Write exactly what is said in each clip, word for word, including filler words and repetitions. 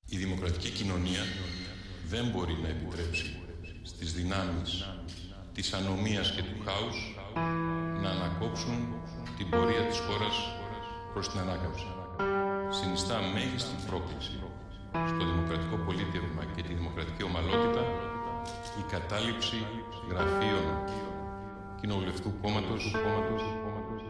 Η δημοκρατική κοινωνία δεν μπορεί να επιτρέψει στις δυνάμεις της ανομίας και του χάους να ανακόψουν την πορεία της χώρας προς την ανάκαμψη. Συνιστά μέγιστη πρόκληση στο δημοκρατικό πολίτευμα και τη δημοκρατική ομαλότητα η κατάληψη γραφείων κοινοβουλευτικού κόμματος, κόμματος, κόμματος,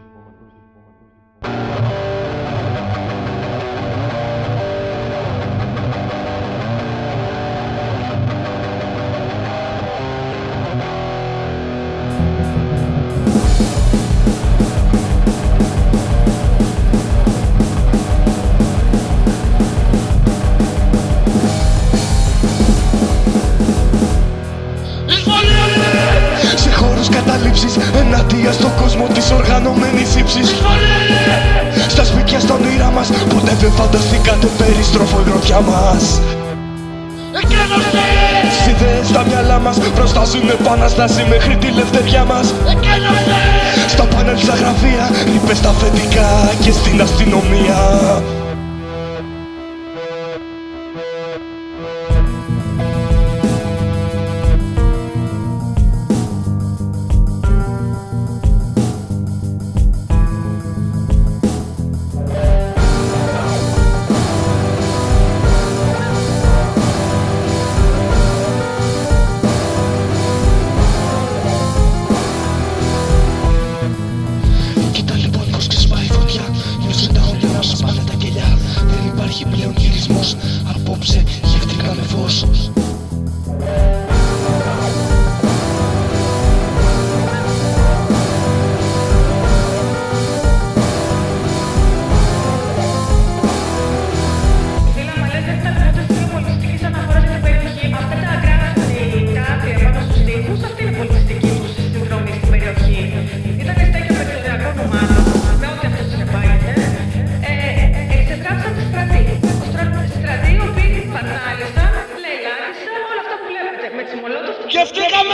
καταλήψεις ενάντια στον κόσμο της οργανωμένης ύψης. Στα σπίτια, στα όνειρά μας, ποτέ δεν φανταστήκατε περιστροφό η γροθιά μας. Στις ιδέες στα μυαλά μας προστάζουν επανάσταση μέχρι τη λευτεριά μας. Στα πάνελ, στα γραφεία, ρήπες στα αφεντικά και στην αστυνομία. Υπάρχει πλέον γυρισμός, απόψε γεύτηκα με φως. Γεύτηκαμε